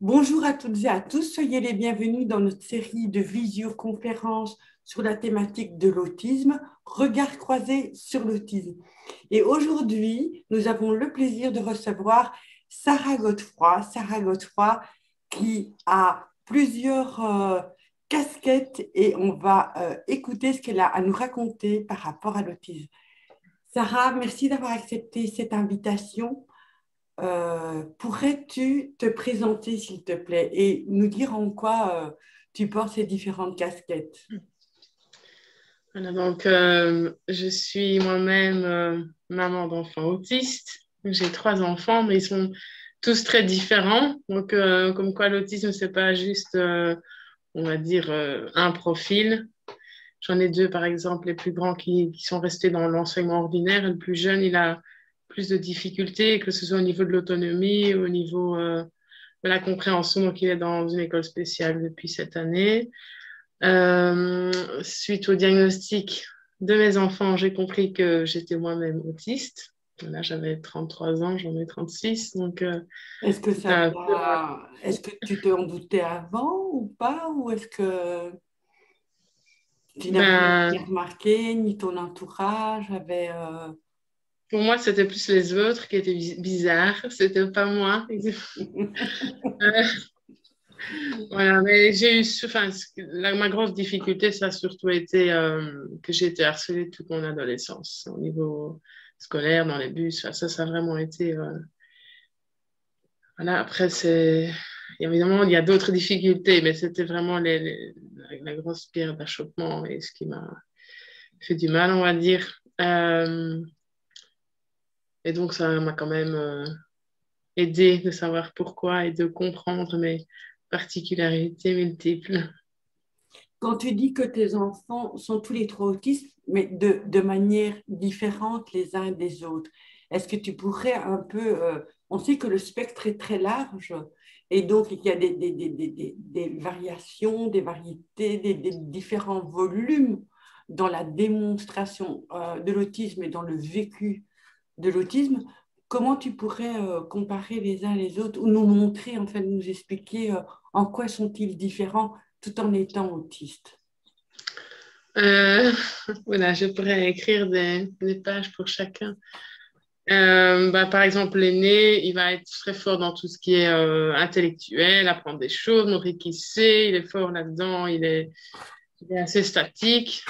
Bonjour à toutes et à tous, soyez les bienvenus dans notre série de visioconférences sur la thématique de l'autisme, Regard croisé sur l'autisme. Et aujourd'hui, nous avons le plaisir de recevoir Sarah Godefroy. Sarah Godefroy qui a plusieurs casquettes et on va écouter ce qu'elle a à nous raconter par rapport à l'autisme. Sarah, merci d'avoir accepté cette invitation. Pourrais-tu te présenter, s'il te plaît, et nous dire en quoi tu portes ces différentes casquettes? Voilà, donc, je suis moi-même maman d'enfants autistes. J'ai trois enfants, mais ils sont tous très différents. Donc, comme quoi l'autisme, c'est pas juste, on va dire, un profil. J'en ai deux, par exemple, les plus grands qui sont restés dans l'enseignement ordinaire. Et le plus jeune, il a plus de difficultés, que ce soit au niveau de l'autonomie, au niveau de la compréhension. Donc, il est dans une école spéciale depuis cette année. Suite au diagnostic de mes enfants, j'ai compris que j'étais moi-même autiste. Là, j'avais 33 ans, j'en ai 36. Donc, c'était un peu... Est-ce que tu te en doutais avant ou pas, ou est-ce que tu n'avais Ben, rien remarqué, ni ton entourage avait... pour moi, c'était plus les autres qui étaient bizarres. C'était pas moi. Euh, voilà, mais j'ai eu... Enfin, ma grosse difficulté, ça a surtout été que j'ai été harcelée toute mon adolescence au niveau scolaire, dans les bus. Enfin, ça a vraiment été... Voilà, après, évidemment, il y a d'autres difficultés, mais c'était vraiment la grosse pierre d'achoppement et ce qui m'a fait du mal, on va dire. Et donc, ça m'a quand même aidé de savoir pourquoi et de comprendre mes particularités multiples. Quand tu dis que tes enfants sont tous les trois autistes, mais de manière différente les uns des autres, est-ce que tu pourrais un peu... on sait que le spectre est très large et donc il y a des variations, des variétés, des différents volumes dans la démonstration de l'autisme et dans le vécu de l'autisme. Comment tu pourrais comparer les uns les autres ou nous montrer, enfin nous expliquer en quoi sont-ils différents tout en étant autistes? Euh, voilà, je pourrais écrire des pages pour chacun. Par exemple, l'aîné, il va être très fort dans tout ce qui est intellectuel, apprendre des choses, montrer qui sait, il est fort là-dedans, il est assez statique.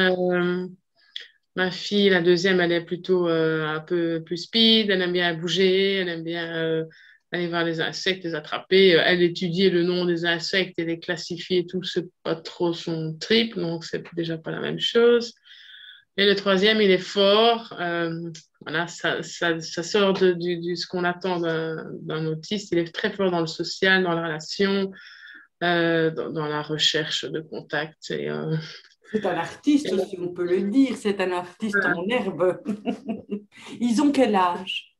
Ma fille, la deuxième, elle est plutôt un peu plus speed, elle aime bien bouger, elle aime bien aller voir les insectes, les attraper. Elle étudie le nom des insectes et les classifier et tout, c'est pas trop son trip, donc c'est déjà pas la même chose. Et le troisième, il est fort. Voilà, ça sort ce qu'on attend d'un autiste. Il est très fort dans le social, dans la relation, dans la recherche de contact. C'est un artiste, si on peut le dire, c'est un artiste en herbe. Ils ont quel âge?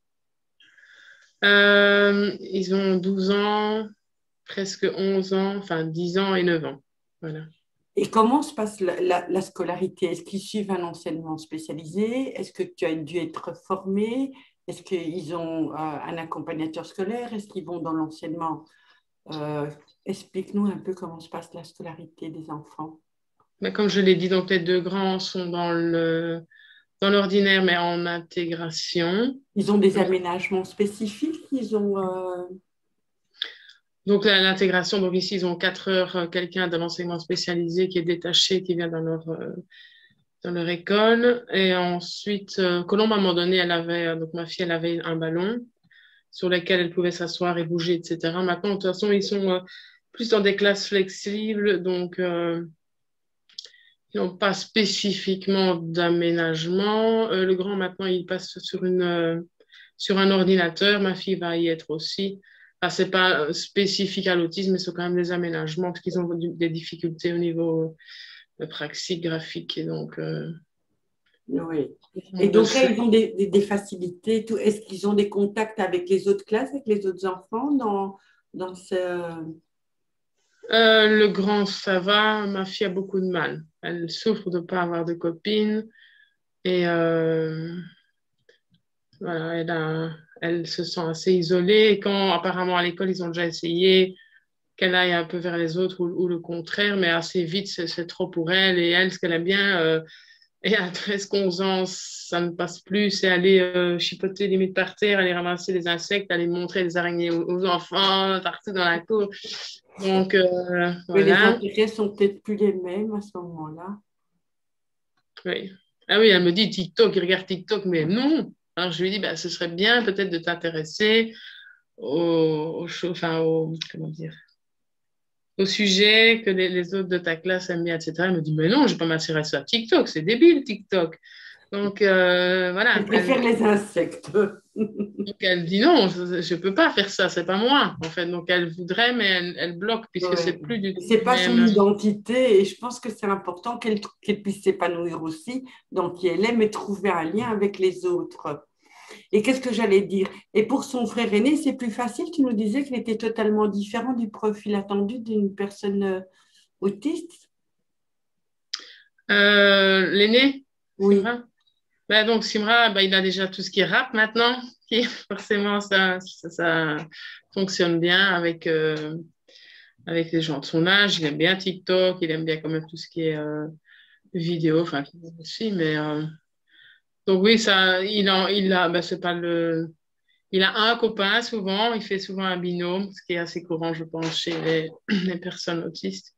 Ils ont 12 ans, presque 11 ans, enfin 10 ans et 9 ans. Voilà. Et comment se passe la scolarité? Est-ce qu'ils suivent un enseignement spécialisé? Est-ce que tu as dû être formé? Est-ce qu'ils ont un accompagnateur scolaire? Est-ce qu'ils vont dans l'enseignement? Euh, Explique-nous un peu comment se passe la scolarité des enfants. Mais comme je l'ai dit, donc les deux grands sont dans l'ordinaire, mais en intégration. Ils ont des Donc, aménagements spécifiques? donc l'intégration, donc ici, ils ont 4 heures, quelqu'un de l'enseignement spécialisé qui est détaché, qui vient dans leur école. Et ensuite, Colombe, à un moment donné, donc ma fille, elle avait un ballon sur lequel elle pouvait s'asseoir et bouger, etc. Maintenant, de toute façon, ils sont plus dans des classes flexibles, donc ils n'ont pas spécifiquement d'aménagement. Le grand, maintenant, il passe sur un ordinateur. Ma fille va y être aussi. Enfin, c'est pas spécifique à l'autisme, mais c'est quand même des aménagements parce qu'ils ont des difficultés au niveau praxique, graphique. Et donc, Oui. Et on le donc là, fait. ils ont des facilités. Est-ce qu'ils ont des contacts avec les autres classes, avec les autres enfants dans ce... Le grand, ça va. Ma fille a beaucoup de mal. Elle souffre de ne pas avoir de copine. Et voilà, elle se sent assez isolée. Et quand apparemment à l'école, ils ont déjà essayé qu'elle aille un peu vers les autres ou le contraire, mais assez vite, c'est trop pour elle. Et elle, ce qu'elle aime bien, et à 13-11 ans, ça ne passe plus, c'est aller chipoter limite par terre, aller ramasser des insectes, aller montrer les araignées aux enfants, partout dans la cour. Donc, Mais les voilà. intérêts sont peut-être plus les mêmes à ce moment-là. Oui. Ah oui, elle me dit TikTok, il regarde TikTok, mais non. Alors, je lui dis, bah, ce serait bien peut-être de t'intéresser comment dire, au sujet que les autres de ta classe aiment bien, etc. Elle me dit, mais non, je ne vais pas m'intéresser à TikTok, c'est débile, TikTok. Donc, Je voilà. préfère les insectes. Donc, elle dit non, je ne peux pas faire ça, c'est pas moi, en fait. Donc, elle voudrait, mais elle bloque puisque c'est Ouais. plus du tout C'est le pas son même. identité et je pense que c'est important qu'elle puisse s'épanouir aussi dans qui elle aime et trouver un lien avec les autres. Et qu'est-ce que j'allais dire? Et pour son frère aîné, c'est plus facile. Tu nous disais qu'il était totalement différent du profil attendu d'une personne autiste. L'aîné, Oui. Simra. Ben, donc, Simra, ben, il a déjà tout ce qui est rap maintenant, qui forcément, ça fonctionne bien avec les gens de son âge. Il aime bien TikTok, il aime bien quand même tout ce qui est vidéo, enfin, aussi, mais donc oui, ça, il a, ben, c'est pas le, il a un copain souvent, il fait souvent un binôme, ce qui est assez courant, je pense, chez les personnes autistes.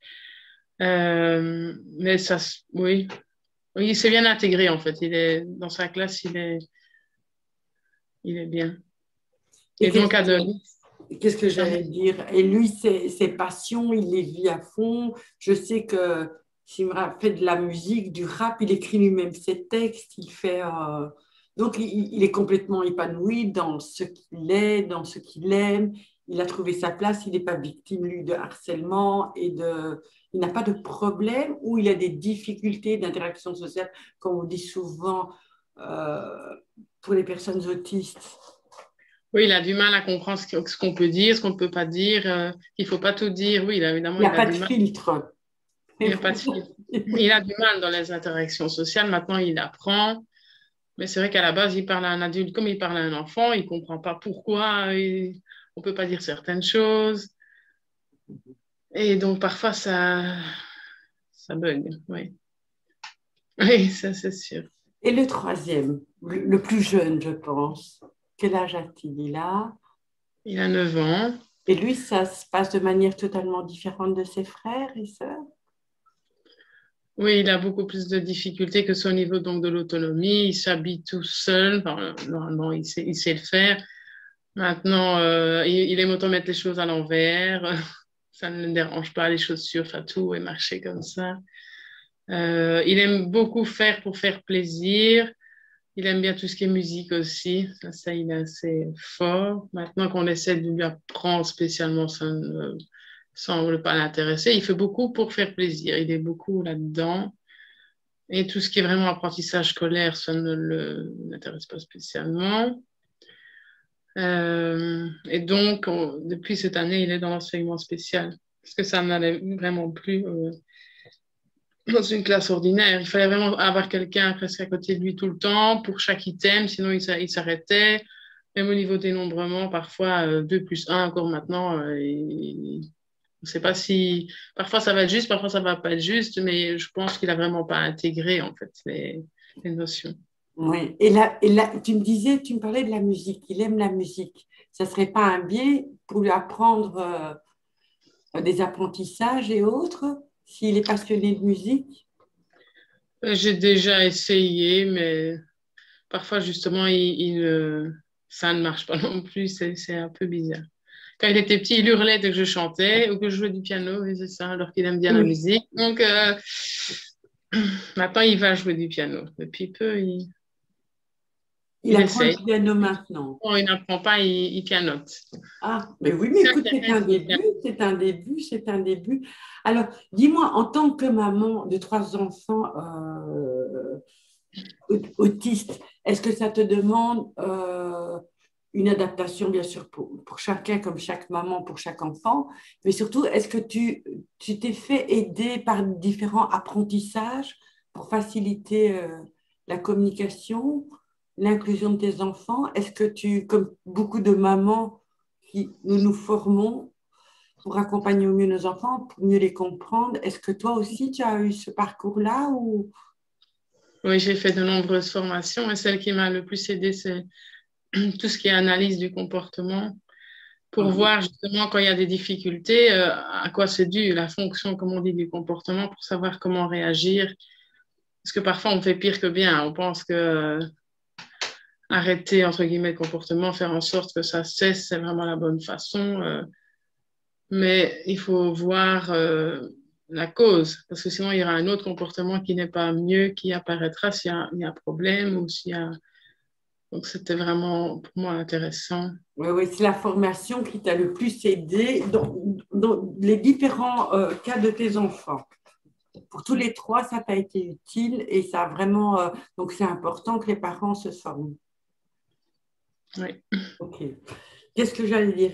Mais ça, oui, oui, il s'est bien intégré en fait. Il est dans sa classe, il est bien. Et Et donc, Adonis, qu'est-ce que pardon. j'allais dire? Et lui, ses passions, il les vit à fond. Je sais que Simra fait de la musique, du rap, il écrit lui-même ses textes, il fait. Donc, il est complètement épanoui dans ce qu'il est, dans ce qu'il aime. Il a trouvé sa place, il n'est pas victime, lui, de harcèlement et de. Il n'a pas de problème ou il a des difficultés d'interaction sociale, comme on dit souvent euh, pour les personnes autistes. Oui, il a du mal à comprendre ce qu'on peut dire, ce qu'on ne peut pas dire. Il ne faut pas tout dire. Oui, évidemment, Il n'y a il a pas de du mal. filtre. Il a pas de fil. Il a du mal dans les interactions sociales. Maintenant, il apprend. Mais c'est vrai qu'à la base, il parle à un adulte comme il parle à un enfant. Il ne comprend pas pourquoi on ne peut pas dire certaines choses. Et donc, parfois, ça bug. Oui, oui, ça, c'est sûr. Et le troisième, le plus jeune, je pense, quel âge a-t-il là? Il a 9 ans. Et lui, ça se passe de manière totalement différente de ses frères et sœurs? Oui, il a beaucoup plus de difficultés que son niveau donc de l'autonomie. Il s'habille tout seul. Enfin, normalement, il sait le faire. Maintenant, il aime autant mettre les choses à l'envers. Ça ne le dérange pas, les chaussures, enfin tout, et marcher comme ça. Il aime beaucoup faire pour faire plaisir. Il aime bien tout ce qui est musique aussi. Ça, il est assez fort. Maintenant qu'on essaie de lui apprendre spécialement, ça ne semble pas l'intéresser. Il fait beaucoup pour faire plaisir. Il est beaucoup là-dedans. Et tout ce qui est vraiment apprentissage scolaire, ça ne l'intéresse pas spécialement. Et donc, depuis cette année, il est dans l'enseignement spécial. Parce que ça n'allait vraiment plus dans une classe ordinaire. Il fallait vraiment avoir quelqu'un presque à côté de lui tout le temps pour chaque item, sinon il s'arrêtait. Même au niveau dénombrement, parfois 2 plus 1 encore maintenant, on ne sait pas si... Parfois ça va être juste, parfois ça ne va pas être juste, mais je pense qu'il n'a vraiment pas intégré en fait les notions. Oui. Et là, tu me disais, tu me parlais de la musique. Il aime la musique. Ça ne serait pas un biais pour lui apprendre des apprentissages et autres, s'il est passionné de musique? J'ai déjà essayé, mais parfois justement, ça ne marche pas non plus, c'est un peu bizarre. Quand il était petit, il hurlait dès que je chantais ou que je jouais du piano, et c'est ça, alors qu'il aime bien la Oui. musique. Donc maintenant, il va jouer du piano. Depuis peu, Il il apprend le essaye. piano maintenant. Quand il n'apprend pas, il pianote. Ah, mais Mais oui, mais c'est écoute, c'est intéressant, un le piano. début, c'est un début, c'est un début. Alors, dis-moi, en tant que maman de trois enfants autistes, est-ce que ça te demande une adaptation, bien sûr, pour chacun, comme chaque maman, pour chaque enfant, mais surtout, est-ce que tu t'es fait aider par différents apprentissages pour faciliter la communication, l'inclusion de tes enfants? Est-ce que tu, comme beaucoup de mamans, qui nous nous formons, pour accompagner au mieux nos enfants, pour mieux les comprendre. Est-ce que toi aussi, tu as eu ce parcours-là ou... Oui, j'ai fait de nombreuses formations et celle qui m'a le plus aidée, c'est tout ce qui est analyse du comportement pour Oui, voir justement quand il y a des difficultés, à quoi c'est dû, la fonction, comme on dit, du comportement pour savoir comment réagir. Parce que parfois, on fait pire que bien. On pense que arrêter, entre guillemets, le comportement, faire en sorte que ça cesse, c'est vraiment la bonne façon. Mais il faut voir la cause, parce que sinon, il y aura un autre comportement qui n'est pas mieux, qui apparaîtra il y a un problème ou s'il y a... Donc, c'était vraiment, pour moi, intéressant. oui, oui, c'est la formation qui t'a le plus aidé dans les différents cas de tes enfants. Pour tous les trois, ça t'a été utile et ça a vraiment... donc, c'est important que les parents se forment. Oui. OK. Qu'est-ce que j'allais dire?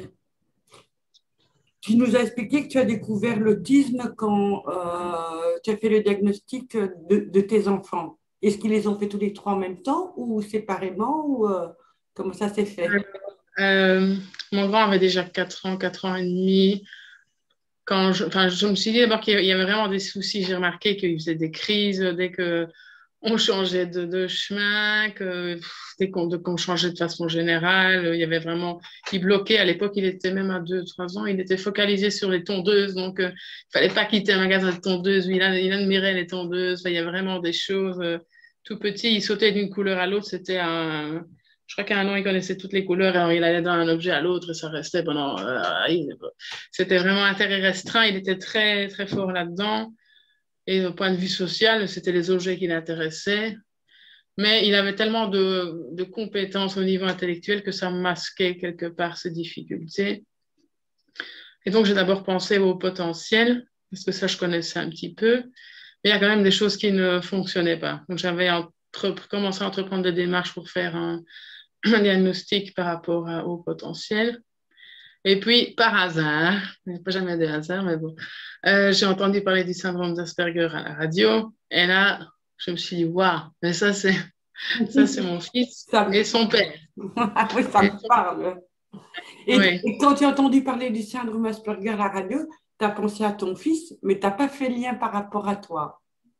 Tu nous as expliqué que tu as découvert l'autisme quand tu as fait le diagnostic de tes enfants. Est-ce qu'ils les ont fait tous les trois en même temps ou séparément ou comment ça s'est fait? Euh, Mon grand avait déjà 4 ans, 4 ans et demi. Enfin, je me suis dit d'abord qu'il y avait vraiment des soucis. J'ai remarqué qu'il faisait des crises dès que on changeait de chemin, dès qu'on changeait de façon générale. Il y avait vraiment, il bloquait. À l'époque, il était même à 2, 3 ans. Il était focalisé sur les tondeuses. Donc, il fallait pas quitter un magasin de tondeuses. Il admirait les tondeuses. Enfin, il y a vraiment des choses. Tout petit, il sautait d'une couleur à l'autre. Je crois qu'à 1 an, il connaissait toutes les couleurs. Alors, il allait d'un objet à l'autre et ça restait pendant. C'était vraiment un intérêt restreint. Il était très, très fort là-dedans. Et au point de vue social, c'était les objets qui l'intéressaient. Mais il avait tellement de compétences au niveau intellectuel que ça masquait quelque part ses difficultés. Et donc, j'ai d'abord pensé au potentiel, parce que ça, je connaissais un petit peu. Mais il y a quand même des choses qui ne fonctionnaient pas. Donc, j'avais commencé à entreprendre des démarches pour faire un diagnostic par rapport au potentiel. Et puis, par hasard, il n'y a pas jamais de hasard, mais bon, j'ai entendu parler du syndrome d'Asperger à la radio. Et là, je me suis dit, waouh, mais ça, c'est mon fils Ça me... et son père. Oui, ça Et- me parle. oui. Et quand tu as entendu parler du syndrome Asperger à la radio, tu as pensé à ton fils, mais tu n'as pas fait le lien par rapport à toi.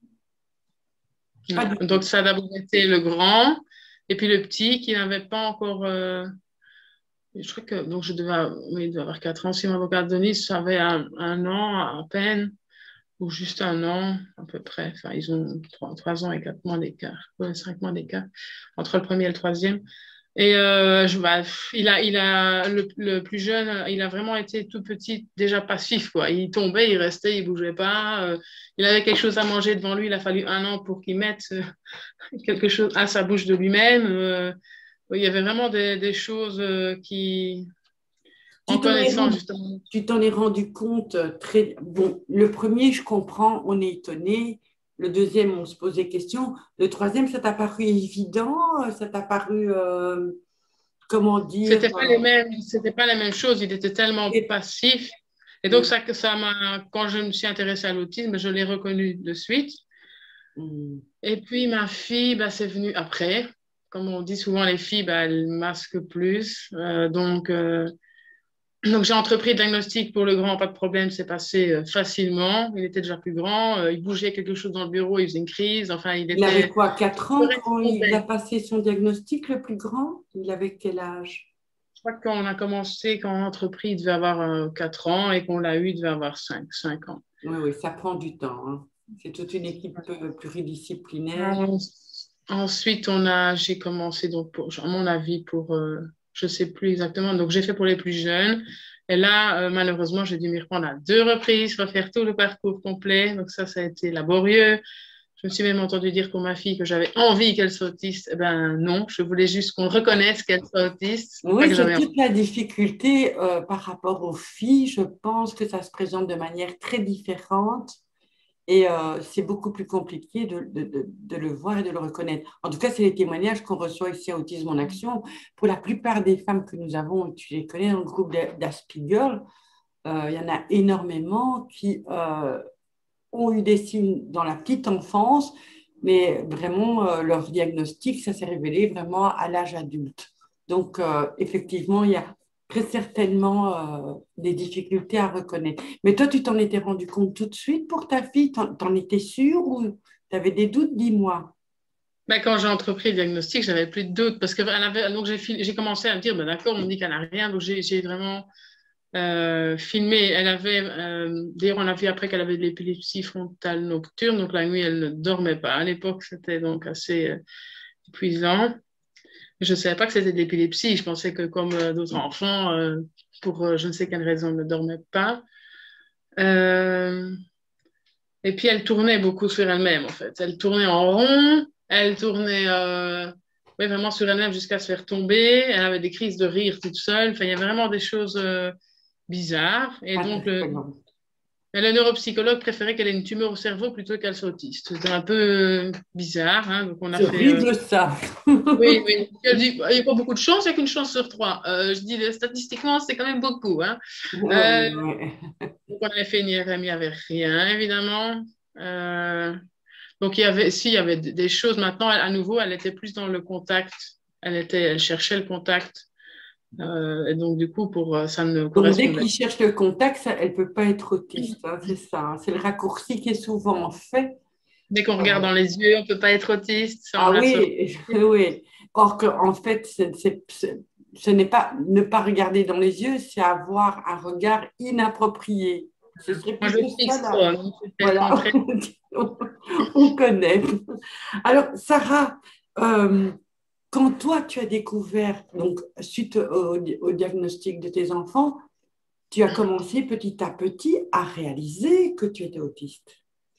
Pas Non. du tout. Donc, ça a d'abord été le grand, et puis le petit qui n'avait pas encore. Je crois que donc oui, il devait avoir 4 ans. Si mon avocat Denis avait 1 an à peine, ou juste 1 an à peu près. Enfin, ils ont 3 ans et 4 mois d'écart, ouais, 5 mois d'écart entre le premier et le troisième. Et le plus jeune, il a vraiment été tout petit, déjà passif, quoi. Il tombait, il restait, il bougeait pas. Il avait quelque chose à manger devant lui, il a fallu 1 an pour qu'il mette quelque chose à sa bouche de lui-même. Il y avait vraiment des choses qui, en Tu t'en es connaissant rendu, justement. tu t'en es rendu compte très... Bon, le premier, je comprends, on est étonné. Le deuxième, on se pose des questions. Le troisième, ça t'a paru évident? Ça t'a paru, comment dire, C'était pas les mêmes choses. Il était tellement et- passif. Et donc, quand je me suis intéressée à l'autisme, je l'ai reconnu de suite. Hmm. Et puis, ma fille, bah, c'est venu après. Comme on dit souvent, les filles, bah, elles masquent plus. Donc, j'ai entrepris le diagnostic pour le grand, pas de problème, c'est passé facilement. Il était déjà plus grand, il bougeait quelque chose dans le bureau, il faisait une crise. Enfin, Il avait quoi, 4 il ans quand il a répondait. passé son diagnostic, le plus grand? Il avait quel âge? Je crois que quand on a entrepris, il devait avoir 4 ans et qu'on l'a eu, il devait avoir 5 ans. Oui, oui, ça prend du temps, hein. C'est toute une équipe pluridisciplinaire. En- Ensuite, j'ai commencé, donc, à mon avis, je ne sais plus exactement. Donc, j'ai fait pour les plus jeunes. Et là, malheureusement, j'ai dû m'y reprendre à 2 reprises, refaire tout le parcours complet. Donc, ça a été laborieux. Je me suis même entendu dire pour ma fille que j'avais envie qu'elle soit autiste. Eh ben non, je voulais juste qu'on reconnaisse qu'elle soit autiste. Pas Oui, que c'est j'avais toute la difficulté par rapport aux filles. Je pense que ça se présente de manière très différente et c'est beaucoup plus compliqué de le voir et de le reconnaître. En tout cas, c'est les témoignages qu'on reçoit ici à Autisme en Action. Pour la plupart des femmes que nous avons, tu les connais dans le groupe d'Aspiegel, il y en a énormément qui ont eu des signes dans la petite enfance, mais vraiment, leur diagnostic, ça s'est révélé vraiment à l'âge adulte. Donc, effectivement, il y a très certainement des difficultés à reconnaître. Mais toi, tu t'en étais rendu compte tout de suite pour ta fille? T'en étais sûre ou tu avais des doutes? Dis-moi. Ben, quand j'ai entrepris le diagnostic, j'avais plus de doute parce que donc j'ai commencé à me dire, ben, d'accord, on me dit qu'elle n'a rien, donc j'ai vraiment filmé. Elle avait, d'ailleurs, on a vu après qu'elle avait de l'épilepsie frontale nocturne, donc la nuit, elle ne dormait pas. À l'époque, c'était donc assez épuisant. Je ne savais pas que c'était de l'épilepsie. Je pensais que comme d'autres enfants, pour je ne sais quelle raison, elle ne dormait pas. Euh, et puis, elle tournait beaucoup sur elle-même, en fait. Elle tournait en rond, elle tournait oui, vraiment sur elle-même jusqu'à se faire tomber. Elle avait des crises de rire toute seule. Enfin, il y avait vraiment des choses bizarres. Et donc, Interpellant. le neuropsychologue préférait qu'elle ait une tumeur au cerveau plutôt qu'elle soit autiste. C'était un peu bizarre, hein. Donc, on a C'est fait... horrible ça. Oui, oui. Elle dit, il n'y a pas beaucoup de chance, il n'y a qu'une chance sur trois. Je dis, statistiquement, c'est quand même beaucoup, hein. Ouais, Euh, ouais. donc, on avait fait une IRM, il n'y avait rien, évidemment. Donc, il y avait des choses. Maintenant, à nouveau, elle était plus dans le contact. Elle cherchait le contact. Et donc, du coup, ça ne Donc, dès correspondait. qu'il cherche le contact, elle ne peut pas être autiste, hein, c'est ça, hein. C'est le raccourci qui est souvent fait. Dès qu'on regarde Euh, dans les yeux, on ne peut pas être autiste. Ça, on ah me l'a toujours. oui, oui. Or que, en fait, ce n'est pas ne pas regarder dans les yeux, c'est avoir un regard inapproprié. Ce serait Moi, je plutôt ça, fixe là. pas. Donc, c'était le Voilà, contraire. on connaît. Alors, Sarah, euh, quand toi, tu as découvert, donc, suite au diagnostic de tes enfants, tu as commencé petit à petit à réaliser que tu étais autiste.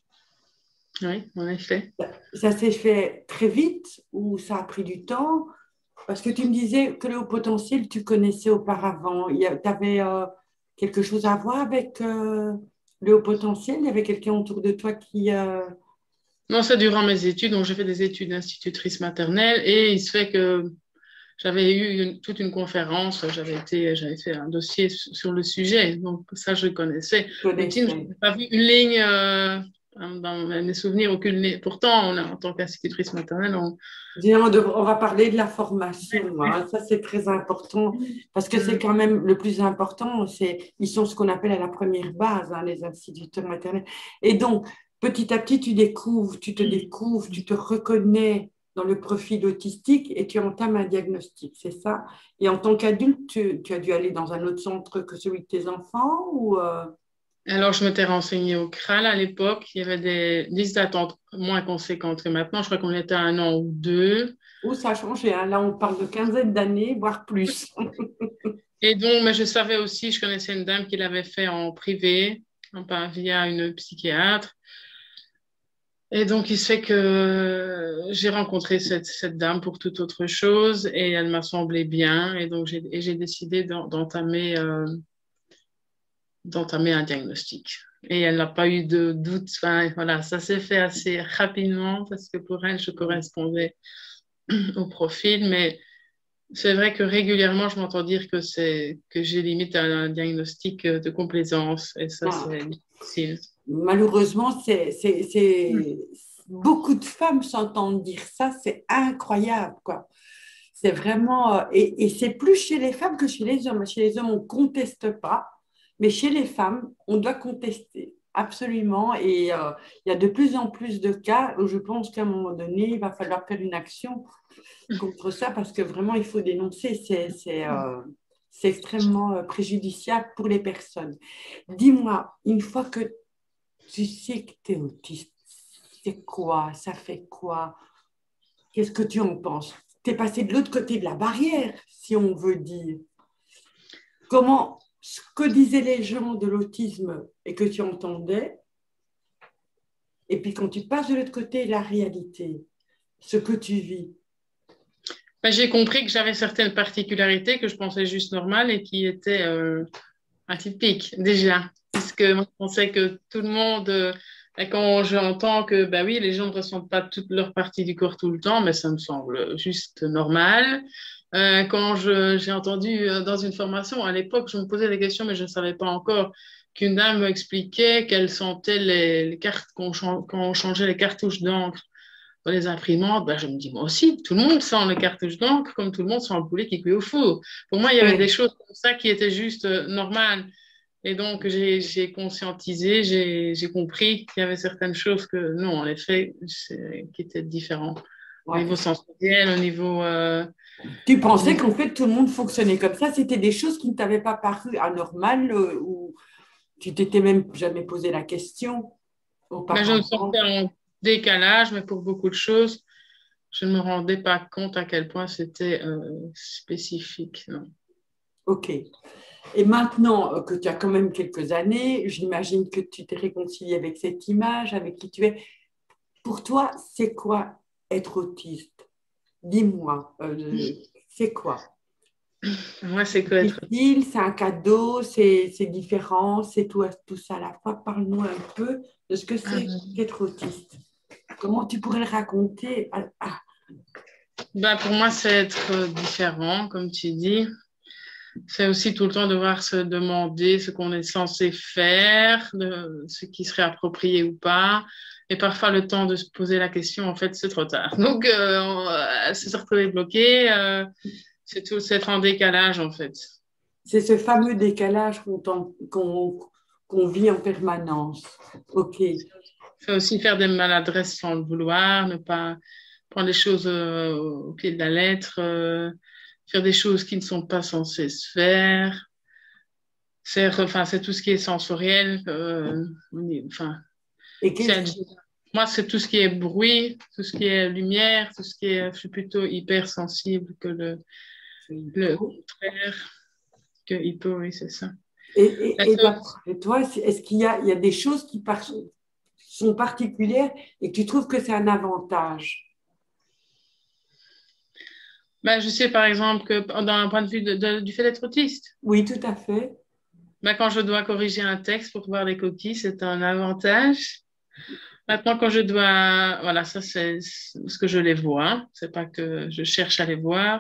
Oui, en effet. Ça s'est fait très vite ou ça a pris du temps? Parce que tu me disais que le haut potentiel, tu connaissais auparavant. Tu avais quelque chose à voir avec le haut potentiel? Il y avait quelqu'un autour de toi qui... Non, c'est durant mes études. Donc, j'ai fait des études d'institutrice maternelle et il se fait que j'avais eu toute une conférence. J'avais fait un dossier sur le sujet. Donc, ça, je connaissais. L'autisme, je connaissait. n'ai pas vu une ligne dans mes souvenirs, aucune ligne. Pourtant, en tant qu'institutrice maternelle, Bien, on va parler de la formation, hein. Ça, c'est très important parce que c'est quand même le plus important. Ils sont ce qu'on appelle à la première base, hein, les instituteurs maternels. Et donc, petit à petit, tu te découvres, tu te reconnais dans le profil autistique et tu entames un diagnostic, c'est ça? Et en tant qu'adulte, tu as dû aller dans un autre centre que celui de tes enfants ou Alors, je m'étais renseignée au CRAL à l'époque. Il y avait des listes d'attente moins conséquentes que maintenant. Je crois qu'on était à un an ou deux. ça a changé, hein. Là, on parle de quinzaine d'années, voire plus. Et donc, mais je savais aussi, je connaissais une dame qui l'avait fait en privé, enfin, via une psychiatre. Et donc, il se fait que j'ai rencontré cette dame pour toute autre chose et elle m'a semblé bien. Et donc, j'ai décidé d'entamer un diagnostic. Et elle n'a pas eu de doute. Enfin, voilà, ça s'est fait assez rapidement parce que pour elle, je correspondais au profil. Mais c'est vrai que régulièrement, je m'entends dire que j'ai limite un diagnostic de complaisance. Et ça, c'est difficile. Malheureusement, beaucoup de femmes s'entendent dire ça, c'est incroyable, quoi. C'est vraiment, et c'est plus chez les femmes que chez les hommes. Chez les hommes, on ne conteste pas, mais chez les femmes, on doit contester, absolument. Et il y a de plus en plus de cas où je pense qu'à un moment donné, il va falloir faire une action contre ça parce que vraiment, il faut dénoncer. C'est extrêmement préjudiciable pour les personnes. Dis-moi, une fois que tu sais que tu es autiste, c'est quoi? Ça fait quoi? Qu'est-ce que tu en penses? Tu es passé de l'autre côté de la barrière, si on veut dire. Comment, ce que disaient les gens de l'autisme et que tu entendais, et puis quand tu passes de l'autre côté, la réalité, ce que tu vis. Ben, j'ai compris que j'avais certaines particularités que je pensais juste normales et qui étaient atypiques déjà. Puisque moi, je pensais que tout le monde, quand j'entends que ben oui, les gens ne ressentent pas toute leur partie du corps tout le temps, mais ça me semble juste normal. Quand j'ai entendu dans une formation, à l'époque, je me posais des questions, mais je ne savais pas encore qu'une dame m'expliquait qu'elle sentait les cartes, quand on changeait les cartouches d'encre dans les imprimantes, ben, je me dis, moi aussi, tout le monde sent le cartouche d'encre comme tout le monde sent le poulet qui cuit au four. Pour moi, il y avait des choses comme ça qui étaient juste normales. Et donc, j'ai conscientisé, j'ai compris qu'il y avait certaines choses que, non, en effet, qui étaient différentes. Au niveau sensoriel, au niveau... Tu pensais qu'en fait, tout le monde fonctionnait comme ça? C'était des choses qui ne t'avaient pas paru anormales ou tu t'étais même jamais posé la question Mais je me auparavant? sentais en décalage, mais pour beaucoup de choses, je ne me rendais pas compte à quel point c'était spécifique. Non. Ok. Et maintenant que tu as quand même quelques années, j'imagine que tu t'es réconcilié avec cette image, avec qui tu es. Pour toi, c'est quoi être autiste? Dis-moi, c'est quoi? Moi, c'est quoi être... Difficile, c'est un cadeau, c'est différent, c'est tout ça à la fois. Parle-nous un peu de ce que c'est qu'être autiste. Comment tu pourrais le raconter? Ben, pour moi, c'est être différent, comme tu dis. C'est aussi tout le temps devoir se demander ce qu'on est censé faire, ce qui serait approprié ou pas. Et parfois, le temps de se poser la question, en fait, c'est trop tard. Donc, se retrouver bloqué, c'est tout, c'est être en décalage, en fait. C'est ce fameux décalage qu'on vit en permanence. OK. C'est aussi faire des maladresses sans le vouloir, ne pas prendre les choses au pied de la lettre, faire des choses qui ne sont pas censées se faire. C'est tout ce qui est sensoriel. Enfin, Et moi, c'est tout ce qui est bruit, tout ce qui est lumière, tout ce qui est. Je suis plutôt hyper sensible que le contraire, que hypo, oui, c'est ça. et d'après toi, est-ce il y a des choses qui sont particulières et que tu trouves que c'est un avantage? Ben, je sais par exemple que d'un point de vue du fait d'être autiste, Oui, tout à fait. ben, quand je dois corriger un texte pour voir les coquilles, c'est un avantage. Maintenant, quand je dois, voilà, ça c'est ce que je les vois, c'est pas que je cherche à les voir.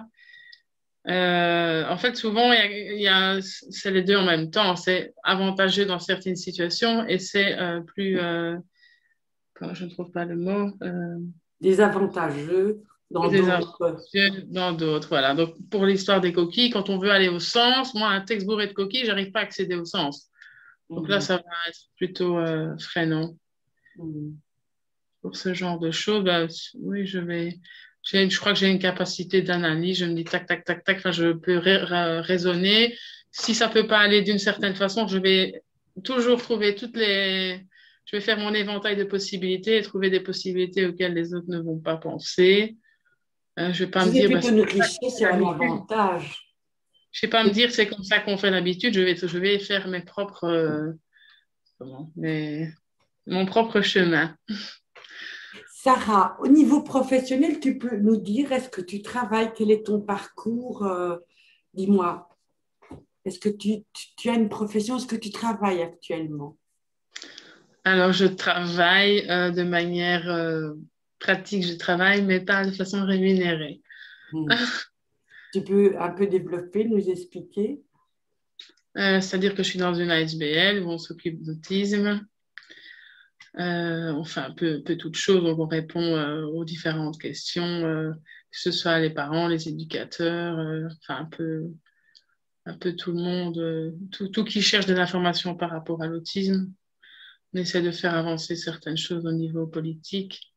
En fait, souvent, c'est les deux en même temps. C'est avantageux dans certaines situations et c'est plus, je ne trouve pas le mot, Désavantageux dans d'autres. désavantageux dans d'autres. Voilà. Donc, pour l'histoire des coquilles, quand on veut aller au sens, moi, un texte bourré de coquilles, j'arrive pas à accéder au sens. Donc là, ça va être plutôt freinant. Pour ce genre de choses, bah, oui, je crois que j'ai une capacité d'analyse. Je me dis tac, tac, tac, tac. Enfin, je peux raisonner. Si ça peut pas aller d'une certaine façon, je vais toujours trouver je vais faire mon éventail de possibilités et trouver des possibilités auxquelles les autres ne vont pas penser. Je vais pas me C'est dire, bah, plutôt une richesse et un avantage. je vais pas me dire c'est comme ça qu'on fait d'habitude. Je vais faire mon propre chemin. Sarah, au niveau professionnel, tu peux nous dire, est-ce que tu travailles? Quel est ton parcours? Dis-moi, est-ce que tu as une profession? Est-ce que tu travailles actuellement? Alors, je travaille de manière pratique, je travaille, mais pas de façon rémunérée. Tu peux un peu développer, nous expliquer? C'est-à-dire que je suis dans une ASBL où on s'occupe d'autisme. On fait un peu toutes choses, donc on répond aux différentes questions, que ce soit les parents, les éducateurs, enfin un peu tout le monde, tout qui cherche de l'information par rapport à l'autisme. On essaie de faire avancer certaines choses au niveau politique.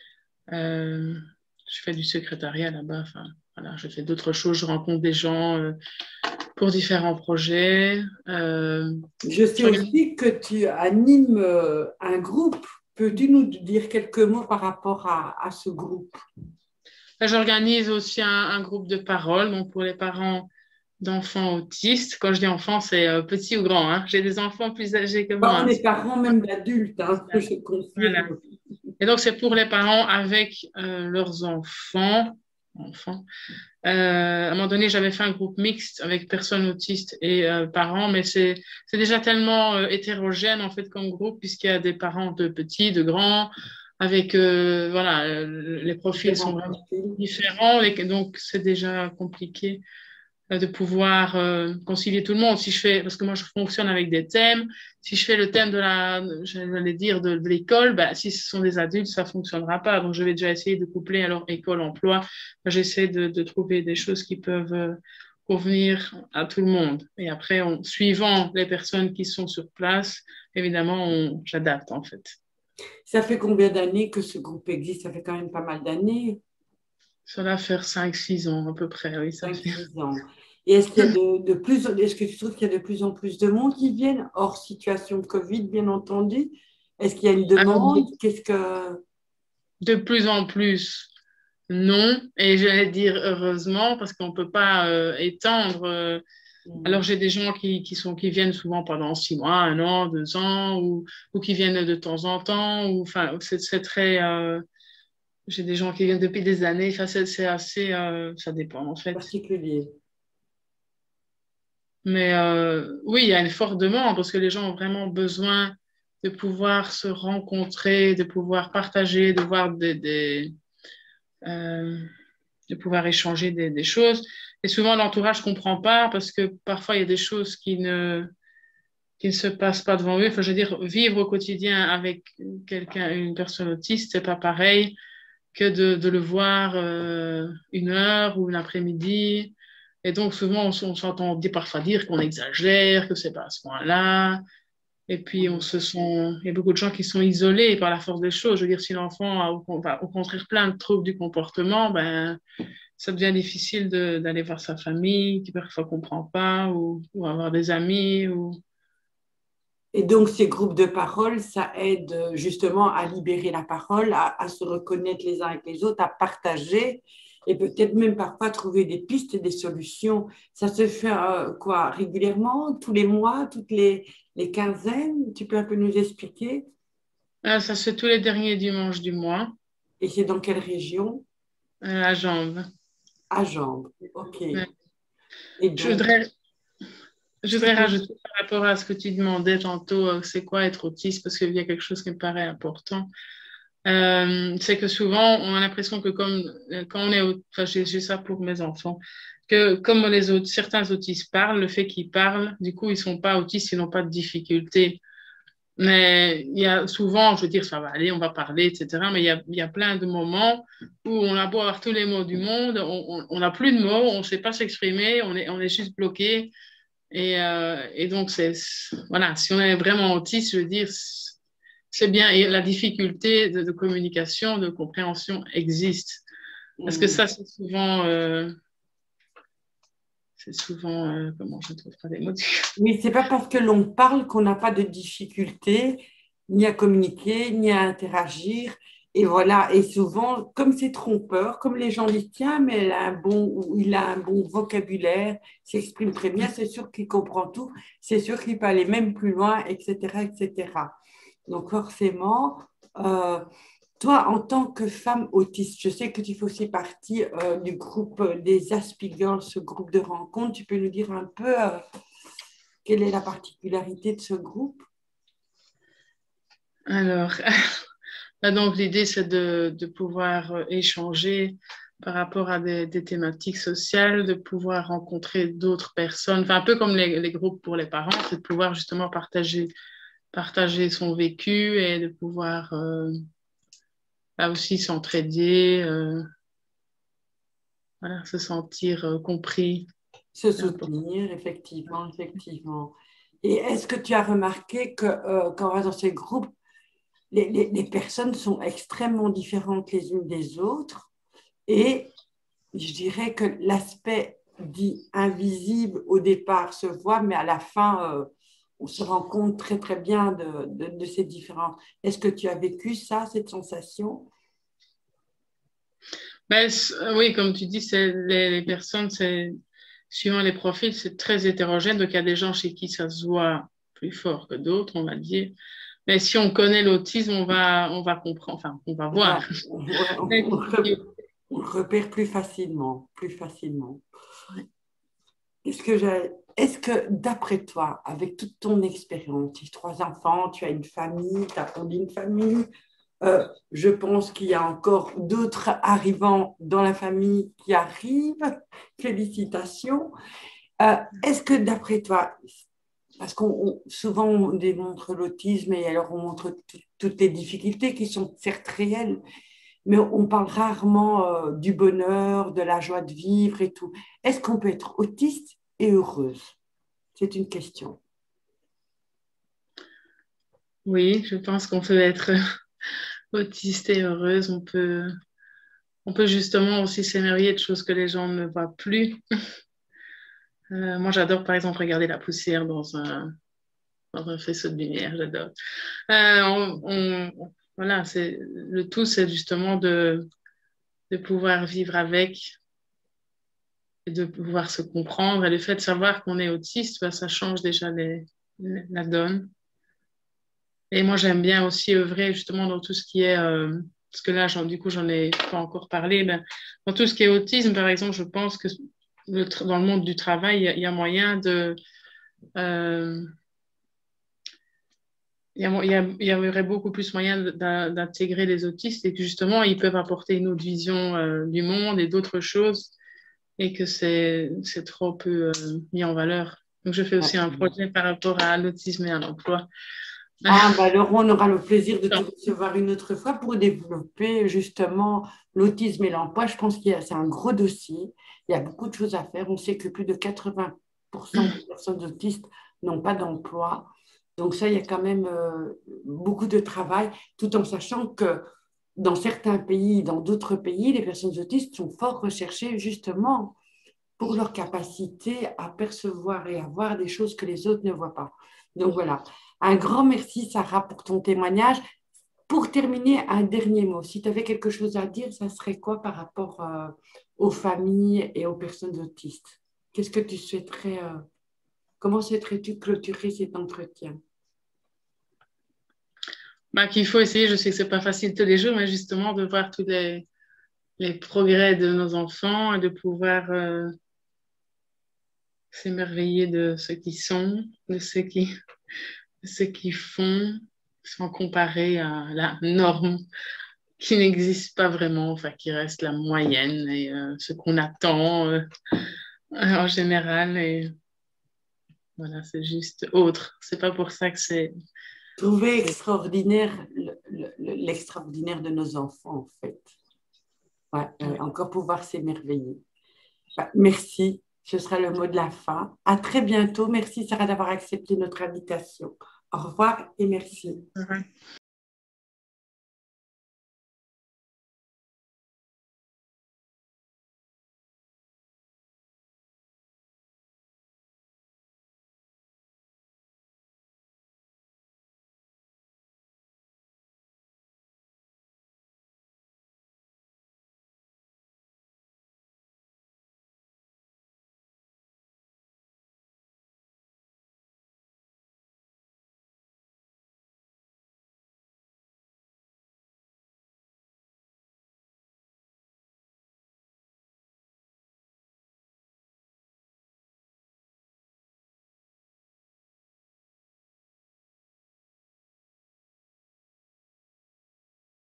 Je fais du secrétariat là-bas. Enfin, voilà, je fais d'autres choses. Je rencontre des gens pour différents projets. Je sais aussi que tu animes un groupe. Peux-tu nous dire quelques mots par rapport à ce groupe? J'organise aussi un groupe de parole donc pour les parents d'enfants autistes. Quand je dis enfants, c'est petit ou grand. Hein. J'ai des enfants plus âgés que moi. On est parents même d'adultes, hein, je confirme. Voilà. Et donc, c'est pour les parents avec leurs enfants. À un moment donné, j'avais fait un groupe mixte avec personnes autistes et parents, mais c'est déjà tellement hétérogène en fait comme groupe puisqu'il y a des parents de petits, de grands, avec voilà, les profils sont vraiment différents et donc c'est déjà compliqué. de pouvoir concilier tout le monde. Si je fais, parce que moi, je fonctionne avec des thèmes. Si je fais le thème j'allais dire, de l'école, bah, si ce sont des adultes, ça fonctionnera pas. Donc, je vais déjà essayer de coupler alors école-emploi. J'essaie de trouver des choses qui peuvent convenir à tout le monde. Et après, suivant les personnes qui sont sur place, évidemment, j'adapte en fait. Ça fait combien d'années que ce groupe existe? Ça fait quand même pas mal d'années, Ça va faire 5-6 ans à peu près, oui, ça fait. 5, 6 ans. Et est-ce qu'il y a est-ce que tu trouves qu'il y a de plus en plus de monde qui viennent, hors situation de Covid, bien entendu? Est-ce qu'il y a une Alors, demande? Qu'est-ce que... de plus en plus, non. Et j'allais dire heureusement, parce qu'on ne peut pas étendre. Alors, j'ai des gens qui viennent souvent pendant 6 mois, 1 an, 2 ans, ou qui viennent de temps en temps. Enfin, c'est très. J'ai des gens qui viennent depuis des années. Enfin, c'est assez. Ça dépend, en fait. Particulier. Mais oui, il y a une forte demande parce que les gens ont vraiment besoin de pouvoir se rencontrer, de pouvoir partager, de voir euh, de pouvoir échanger des choses. Et souvent, l'entourage ne comprend pas parce que parfois, il y a des choses qui ne se passent pas devant eux. Enfin, je veux dire, vivre au quotidien avec quelqu'un, une personne autiste, c'est pas pareil que de le voir 1 heure ou une après-midi. Et donc, souvent, on s'entend parfois dire qu'on exagère, que c'est pas à ce point-là. Et puis, il y a beaucoup de gens qui sont isolés par la force des choses. Je veux dire, si l'enfant a au contraire plein de troubles du comportement, ben, ça devient difficile d'aller voir sa famille, qui parfois ne comprend pas, ou avoir des amis. Et donc, ces groupes de parole, ça aide justement à libérer la parole, à se reconnaître les uns avec les autres, à partager et peut-être même parfois trouver des pistes et des solutions. Ça se fait quoi, régulièrement, tous les mois, toutes les quinzaines? Tu peux un peu nous expliquer? Ça se fait tous les derniers dimanches du mois, Et c'est dans quelle région? à Jambe. À Jambes. OK. Ouais. Et Je donc, voudrais Je voudrais excuse-moi. rajouter par rapport à ce que tu demandais tantôt, c'est quoi être autiste, parce qu'il y a quelque chose qui me paraît important. C'est que souvent, on a l'impression que comme quand on est, enfin, j'ai ça pour mes enfants, que comme certains autistes parlent, le fait qu'ils parlent, du coup, ils sont pas autistes, ils n'ont pas de difficultés. Mais il y a souvent, je veux dire, ça va aller, on va parler, etc. Mais il y a plein de moments où on a beau avoir tous les mots du monde, on n'a plus de mots, on ne sait pas s'exprimer, on est juste bloqué. Et donc, voilà, si on est vraiment autiste, je veux dire, c'est bien. Et la difficulté de communication, de compréhension existe. Parce que ça, comment je ne trouve pas des mots. Oui, c'est pas parce que l'on parle qu'on n'a pas de difficulté ni à communiquer, ni à interagir. Et voilà, et souvent, comme c'est trompeur, comme les gens disent, tiens, mais il a un bon vocabulaire, s'exprime très bien, c'est sûr qu'il comprend tout, c'est sûr qu'il peut aller même plus loin, etc., etc. Donc forcément, euh, toi, en tant que femme autiste, je sais que tu fais aussi partie du groupe des Aspigirls, ce groupe de rencontre. Tu peux nous dire un peu quelle est la particularité de ce groupe? Alors, donc l'idée, c'est de pouvoir échanger par rapport à des thématiques sociales, de pouvoir rencontrer d'autres personnes, enfin, un peu comme les groupes pour les parents, c'est de pouvoir justement partager son vécu et de pouvoir là aussi s'entraider, voilà, se sentir compris. Se C'est important. soutenir, effectivement, effectivement. Et est-ce que tu as remarqué que quand on va dans ces groupes, les personnes sont extrêmement différentes les unes des autres et je dirais que l'aspect dit invisible au départ se voit, mais à la fin, on se rend compte très, très bien de ces différences. Est-ce que tu as vécu ça, cette sensation? Ben, oui, comme tu dis, les personnes, suivant les profils, c'est très hétérogène. Donc, il y a des gens chez qui ça se voit plus fort que d'autres, on va dire. Mais si on connaît l'autisme, on va comprendre, enfin, on va voir. Ouais, on le repère plus facilement, plus facilement. Est-ce que, d'après toi, avec toute ton expérience, tu as 3 enfants, tu as une famille, tu as fondé une famille, Je pense qu'il y a encore d'autres arrivants dans la famille qui arrivent. Félicitations. Est-ce que d'après toi, parce qu'on souvent on démontre l'autisme et alors on montre toutes les difficultés qui sont certes réelles, mais on parle rarement du bonheur, de la joie de vivre et tout. Est-ce qu'on peut être autiste et heureuse? C'est une question. Oui, je pense qu'on peut être autiste et heureuse. On peut justement aussi s'émerveiller de choses que les gens ne voient plus. Moi, j'adore par exemple regarder la poussière dans un faisceau de lumière. J'adore. Voilà, le tout, c'est justement de pouvoir vivre avec et de pouvoir se comprendre. Et le fait de savoir qu'on est autiste, bah, ça change déjà la donne. Et moi, j'aime bien aussi œuvrer justement dans tout ce qui est, parce que là, du coup, j'en ai pas encore parlé, ben, dans tout ce qui est autisme, par exemple, je pense que dans le monde du travail, il y a moyen de... euh, il y aurait beaucoup plus moyen d'intégrer les autistes et que justement, ils peuvent apporter une autre vision du monde et d'autres choses et que c'est trop peu mis en valeur. Donc, je fais aussi un projet par rapport à l'autisme et à l'emploi. Ah, bah alors on aura le plaisir de te recevoir une autre fois pour développer justement l'autisme et l'emploi. Je pense c'est un gros dossier. Il y a beaucoup de choses à faire. On sait que plus de 80% des personnes autistes n'ont pas d'emploi. Donc ça, il y a quand même beaucoup de travail, tout en sachant que dans certains pays, dans d'autres pays, les personnes autistes sont fort recherchées justement pour leur capacité à percevoir et à voir des choses que les autres ne voient pas. Donc voilà, un grand merci Sarah pour ton témoignage. Pour terminer, un dernier mot. Si tu avais quelque chose à dire, ça serait quoi par rapport aux familles et aux personnes autistes? Qu'est-ce que tu souhaiterais, comment souhaiterais-tu clôturer cet entretien? Bah, qu'il faut essayer, je sais que c'est pas facile tous les jours, mais justement de voir tous les progrès de nos enfants et de pouvoir s'émerveiller de ce qu'ils sont, de ce qu'ils font, sans comparer à la norme qui n'existe pas vraiment, enfin qui reste la moyenne et ce qu'on attend en général. Et voilà, c'est juste autre. C'est pas pour ça que c'est... Trouver extraordinaire l'extraordinaire de nos enfants, en fait. Ouais, encore pouvoir s'émerveiller. Merci, ce sera le mot de la fin. À très bientôt. Merci Sarah d'avoir accepté notre invitation. Au revoir et merci. Ouais.